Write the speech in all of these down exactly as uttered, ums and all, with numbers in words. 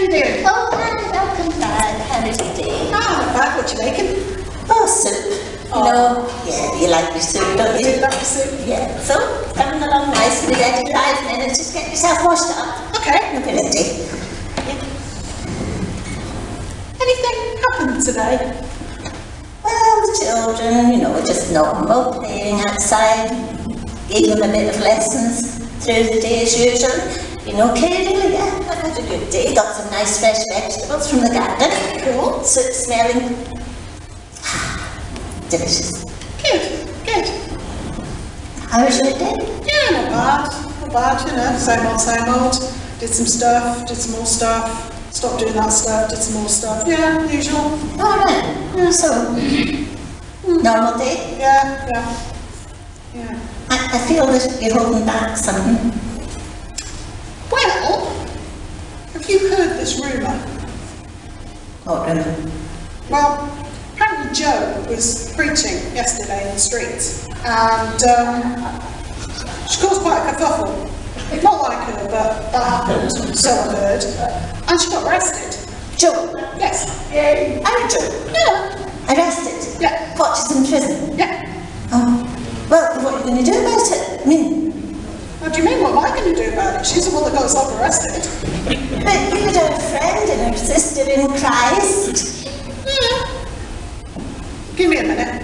you doing? Oh, hi, welcome back. How was your day? Ah, not bad. What you making? Oh, soup. You Oh. know, yeah, you like your soup, don't I you? do love the soup. Yeah, so, coming along nicely there in five minutes, just get yourself washed up. Okay. You'll be ready. Anything happened today? Well, the children, you know, just normal, playing outside, gave them a bit of lessons through the day as usual. You know, okay, really, yeah, I've had a good day. Got some nice fresh vegetables from the garden. Cool. Soup smelling delicious. Good, good. How was your day? Yeah, not bad. Not bad, you know, same old, same old. Did some stuff, did some more stuff. Stopped doing that stuff, did some more stuff. Yeah, usual. All right. Yeah, so, normal day? Yeah, yeah. Yeah. I, I feel that you're holding back something. Well, have you heard this rumour? What room? Well, apparently Joe was preaching yesterday in the streets, and um, she caused quite a kerfuffle. Not like her, but that happened, so I heard. And she got arrested. Joe? Yes. Yay. I'm Joe? Yeah. Arrested? Yeah. What, she's in prison? Yeah. Oh. Well, what are you going to do about it? I mean... What do you mean, what am I going to do about it? She's the one that got herself arrested. But you had a friend and her sister in Christ. Yeah. Give me a minute.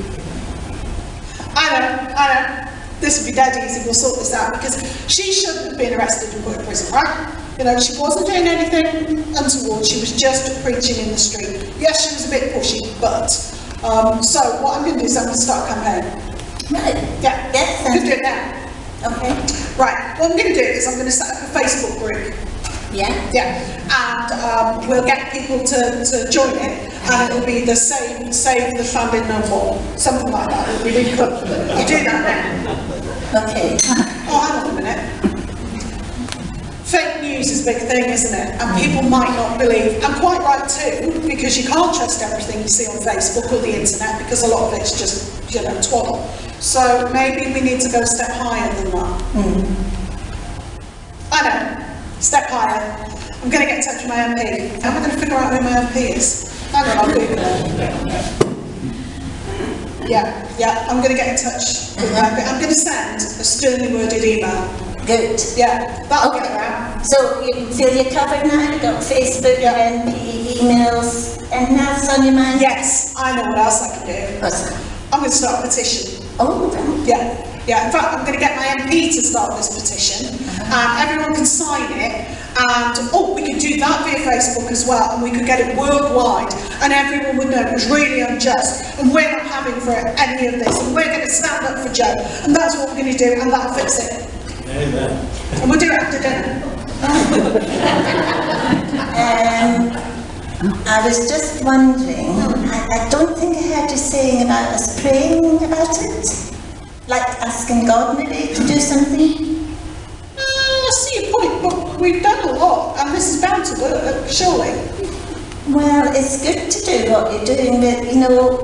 I know, I know. This would be dead easy, we'll sort this out, because she shouldn't have been arrested and put in prison, right? You know, she wasn't doing anything untoward, she was just preaching in the street. Yes, she was a bit pushy, but, um, so what I'm going to do is I'm going to start a campaign. Right. Yeah, Yes, I'm going to do it now. Okay. Right, what I'm going to do is I'm going to set up a Facebook group. Yeah? Yeah, and um, we'll get people to, to join it, and it'll be the same, Save the Family No More, something like that. It'll be really cool. You do that now. Okay. Oh, hang on a minute. Fake news is a big thing, isn't it? And people might not believe, and quite right too, because you can't trust everything you see on Facebook or the internet, because a lot of it's just, you know, twaddle. So maybe we need to go a step higher than that. Mm. I know. Step higher. I'm going to get in touch with my M P. How am I going to figure out who my M P is? Hang on, I'll Google it. Yeah, yeah, I'm going to get in touch with my M P. I'm going to send a sternly worded email. Good. Yeah, that'll get around. So you feel you're covered now? You've got Facebook, Yeah. M P, emails, anything else on your mind? Yes, I know what else I can do. What's that? I'm going to start a petition. Oh, right. Yeah. Yeah, in fact, I'm going to get my M P to start this petition, and everyone can sign it, and, oh, we could do that via Facebook as well, and we could get it worldwide, and everyone would know it was really unjust, and we're not having for any of this, and we're going to stand up for Joe, and that's what we're going to do, and that'll fix it. Amen. And we'll do it after dinner. um, I was just wondering, I, I don't think I heard you saying about us praying about it. Like asking God maybe to do something? Uh, I see your point, but we've done a lot, and this is bound to work, surely. Well, it's good to do what you're doing, but you know,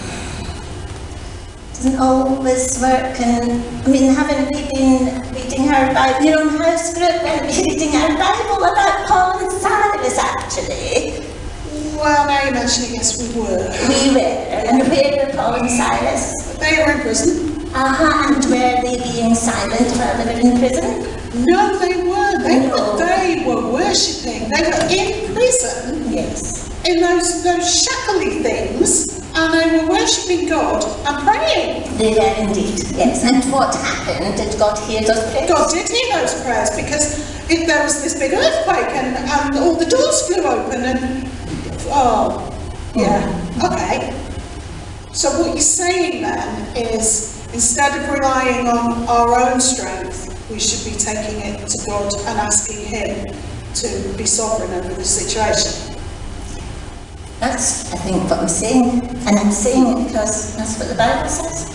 it doesn't always work. And I mean, haven't we been reading our Bible? Your own house group went reading our Bible about Paul and Silas, actually. Well, now you mention it, yes, we were. We were, and where were Paul and Silas? They were in prison. Uh-huh, and were they being silent while they were in prison? No, they weren't. They, No. were, they were worshipping. They were in prison, Yes. in those, those shackly things, and they were worshipping God and praying. They were indeed, yes. And what happened? Did God hear those prayers? God did hear those prayers, because it, there was this big earthquake, and, and all the doors flew open, and oh, yeah, okay. So what you're saying then is, instead of relying on our own strength, we should be taking it to God and asking Him to be sovereign over the situation. That's, I think, what I'm saying. And I'm saying it because that's what the Bible says.